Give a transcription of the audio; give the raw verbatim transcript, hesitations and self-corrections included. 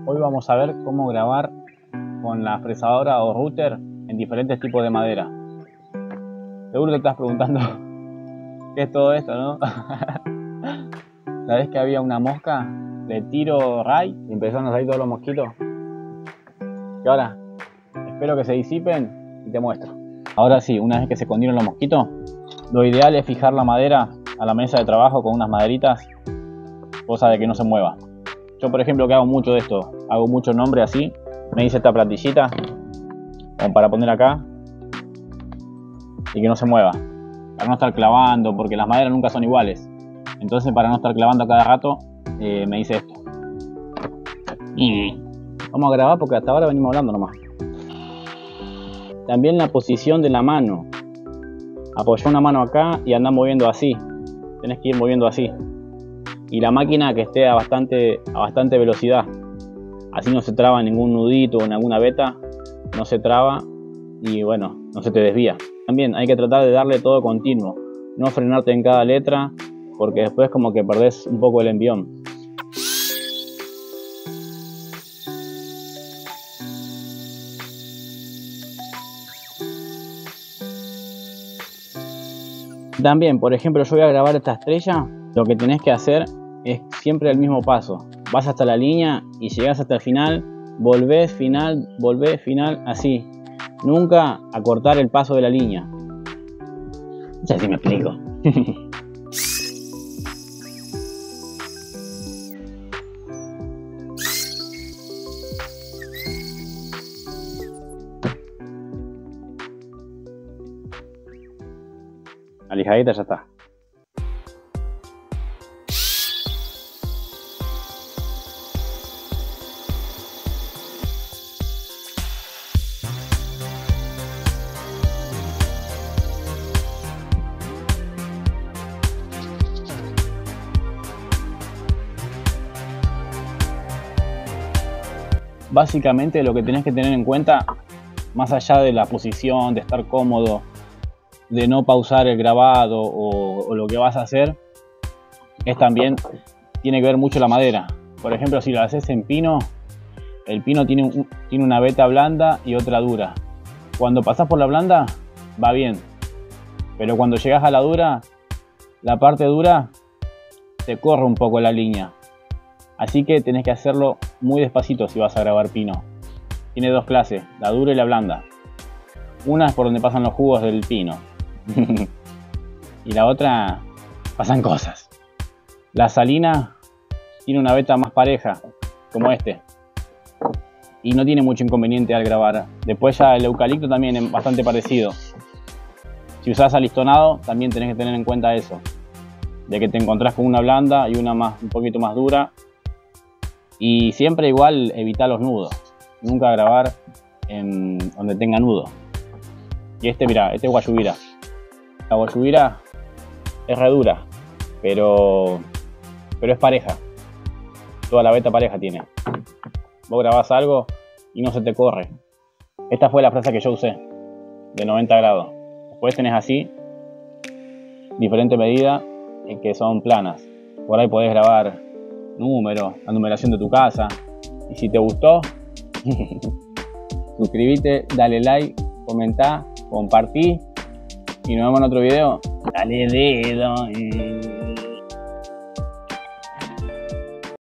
Hoy vamos a ver cómo grabar con la fresadora o router en diferentes tipos de madera. Seguro te estás preguntando qué es todo esto, ¿no? La vez que había una mosca, le tiro ray y empezaron a salir todos los mosquitos. Y ahora, espero que se disipen y te muestro. Ahora sí, una vez que se escondieron los mosquitos, lo ideal es fijar la madera a la mesa de trabajo con unas maderitas, cosa de que no se mueva. Yo, por ejemplo, que hago mucho de esto, hago mucho nombre así, me hice esta plantillita como para poner acá y que no se mueva, para no estar clavando, porque las maderas nunca son iguales. Entonces, para no estar clavando a cada rato, eh, me hice esto. Y vamos a grabar porque hasta ahora venimos hablando nomás. También la posición de la mano. Apoyá una mano acá y andá moviendo así. Tenés que ir moviendo así. Y la máquina que esté a bastante, a bastante velocidad. Así no se traba ningún nudito o en alguna veta. No se traba y bueno, no se te desvía. También hay que tratar de darle todo continuo. No frenarte en cada letra porque después como que perdés un poco el envión. También, por ejemplo, yo voy a grabar esta estrella. Lo que tenés que hacer es siempre el mismo paso. Vas hasta la línea y llegás hasta el final, volvés, final, volvés, final, así. Nunca acortar el paso de la línea. No sé si me explico. La lijadita ya está. Básicamente lo que tenés que tener en cuenta, más allá de la posición, de estar cómodo, de no pausar el grabado o, o lo que vas a hacer, es también, tiene que ver mucho la madera. Por ejemplo, si lo haces en pino, el pino tiene, un, tiene una veta blanda y otra dura. Cuando pasás por la blanda, va bien. Pero cuando llegas a la dura, la parte dura te corre un poco la línea. Así que tenés que hacerlo muy despacito si vas a grabar pino. Tiene dos clases, la dura y la blanda. Una es por donde pasan los jugos del pino. Y la otra, pasan cosas. La salina tiene una veta más pareja, como este. Y no tiene mucho inconveniente al grabar. Después ya el eucalipto también es bastante parecido. Si usás alistonado, también tenés que tener en cuenta eso. De que te encontrás con una blanda y una más, un poquito más dura. Y siempre igual evitar los nudos. Nunca grabar en donde tenga nudo. Y este, mira, este es guayubira. La guayubira es re dura, pero, pero es pareja. Toda la veta pareja tiene. Vos grabás algo y no se te corre. Esta fue la fresa que yo usé, de noventa grados. Después tenés así, diferente medida, en que son planas. Por ahí podés grabar números, la numeración de tu casa. Y si te gustó, suscríbete, dale like, comentá, compartí y nos vemos en otro video. Dale dedo.